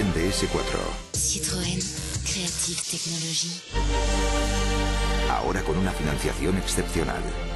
Citroën DS4. Citroën. Creative Technology. Ahora con una financiación excepcional.